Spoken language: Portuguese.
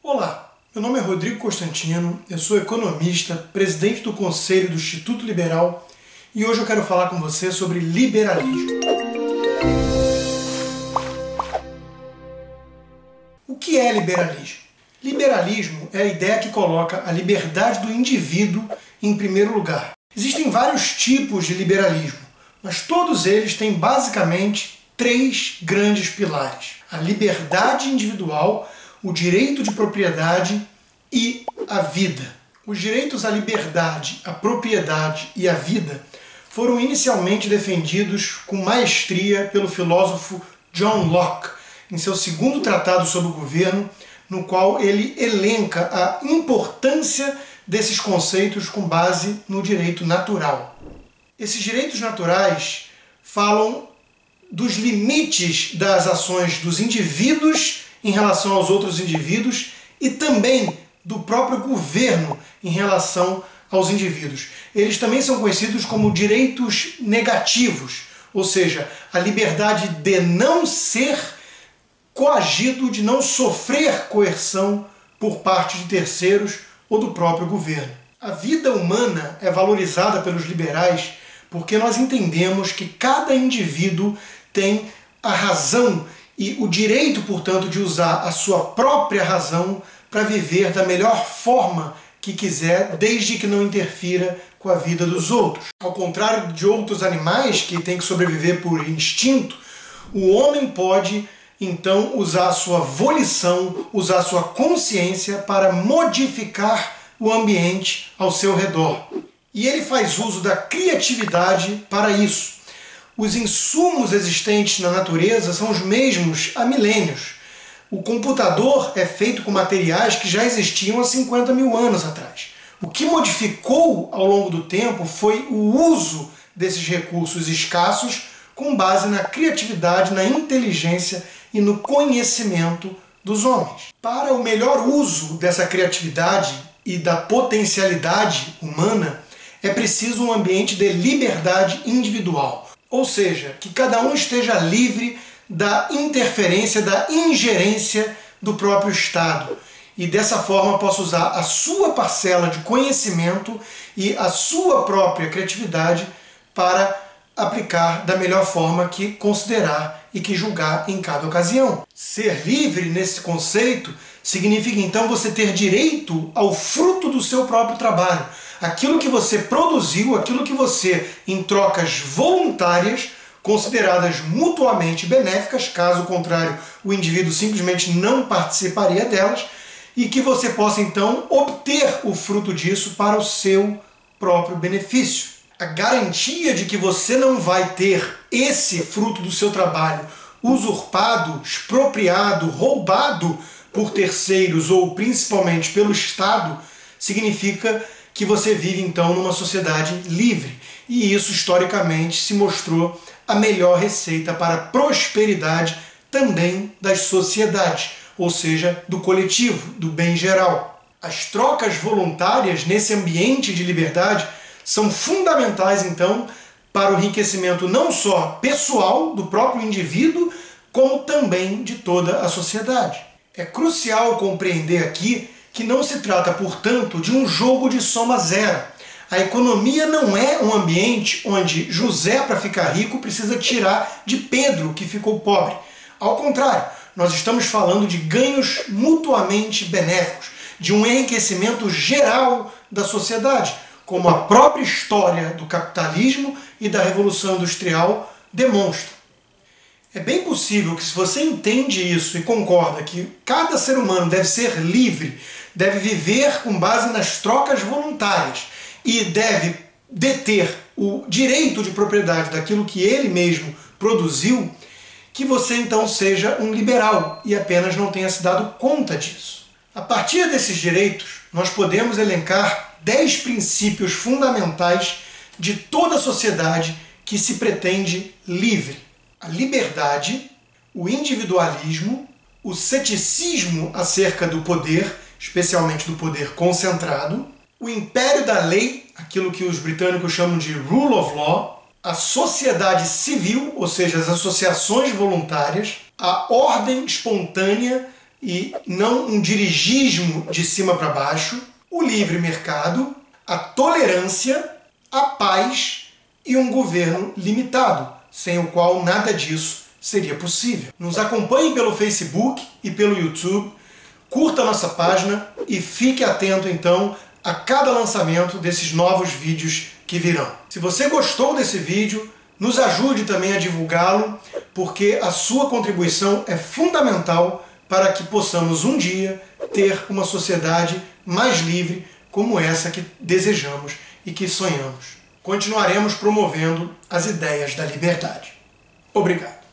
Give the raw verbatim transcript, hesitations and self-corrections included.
Olá, meu nome é Rodrigo Constantino, eu sou economista, presidente do Conselho do Instituto Liberal e hoje eu quero falar com você sobre liberalismo. O que é liberalismo? Liberalismo é a ideia que coloca a liberdade do indivíduo em primeiro lugar. Existem vários tipos de liberalismo, mas todos eles têm basicamente três grandes pilares: a liberdade individual, o direito de propriedade e a vida. Os direitos à liberdade, à propriedade e à vida foram inicialmente defendidos com maestria pelo filósofo John Locke, em seu segundo tratado sobre o governo, no qual ele elenca a importância desses conceitos com base no direito natural. Esses direitos naturais falam dos limites das ações dos indivíduos em relação aos outros indivíduos e também do próprio governo em relação aos indivíduos. Eles também são conhecidos como direitos negativos, ou seja, a liberdade de não ser coagido, de não sofrer coerção por parte de terceiros ou do próprio governo. A vida humana é valorizada pelos liberais porque nós entendemos que cada indivíduo tem a razão e o direito, portanto, de usar a sua própria razão para viver da melhor forma que quiser, desde que não interfira com a vida dos outros. Ao contrário de outros animais que têm que sobreviver por instinto, o homem pode, então, usar a sua volição, usar a sua consciência para modificar o ambiente ao seu redor. E ele faz uso da criatividade para isso. Os insumos existentes na natureza são os mesmos há milênios. O computador é feito com materiais que já existiam há cinquenta mil anos atrás. O que modificou ao longo do tempo foi o uso desses recursos escassos com base na criatividade, na inteligência e no conhecimento dos homens. Para o melhor uso dessa criatividade e da potencialidade humana, é preciso um ambiente de liberdade individual. Ou seja, que cada um esteja livre da interferência, da ingerência do próprio Estado. E dessa forma possa usar a sua parcela de conhecimento e a sua própria criatividade para aplicar da melhor forma que considerar e que julgar em cada ocasião. Ser livre nesse conceito significa então você ter direito ao fruto do seu próprio trabalho. Aquilo que você produziu, aquilo que você, em trocas voluntárias, consideradas mutuamente benéficas, caso contrário o indivíduo simplesmente não participaria delas, e que você possa então obter o fruto disso para o seu próprio benefício. A garantia de que você não vai ter esse fruto do seu trabalho usurpado, expropriado, roubado por terceiros ou principalmente pelo Estado, significa que você vive então numa sociedade livre. E isso historicamente se mostrou a melhor receita para a prosperidade também das sociedades, ou seja, do coletivo, do bem geral. As trocas voluntárias nesse ambiente de liberdade são fundamentais então para o enriquecimento não só pessoal do próprio indivíduo, como também de toda a sociedade. É crucial compreender aqui que não se trata, portanto, de um jogo de soma zero. A economia não é um ambiente onde José, para ficar rico, precisa tirar de Pedro, que ficou pobre. Ao contrário, nós estamos falando de ganhos mutuamente benéficos, de um enriquecimento geral da sociedade, como a própria história do capitalismo e da Revolução Industrial demonstra. É bem possível que, se você entende isso e concorda que cada ser humano deve ser livre, deve viver com base nas trocas voluntárias e deve deter o direito de propriedade daquilo que ele mesmo produziu, que você então seja um liberal e apenas não tenha se dado conta disso. A partir desses direitos, nós podemos elencar dez princípios fundamentais de toda a sociedade que se pretende livre: a liberdade, o individualismo, o ceticismo acerca do poder, especialmente do poder concentrado, o império da lei, aquilo que os britânicos chamam de rule of law, a sociedade civil, ou seja, as associações voluntárias, a ordem espontânea e não um dirigismo de cima para baixo, o livre mercado, a tolerância, a paz e um governo limitado, sem o qual nada disso seria possível. Nos acompanhe pelo Facebook e pelo YouTube, curta a nossa página e fique atento então a cada lançamento desses novos vídeos que virão. Se você gostou desse vídeo, nos ajude também a divulgá-lo, porque a sua contribuição é fundamental para que possamos um dia ter uma sociedade mais livre como essa que desejamos e que sonhamos. Continuaremos promovendo as ideias da liberdade. Obrigado.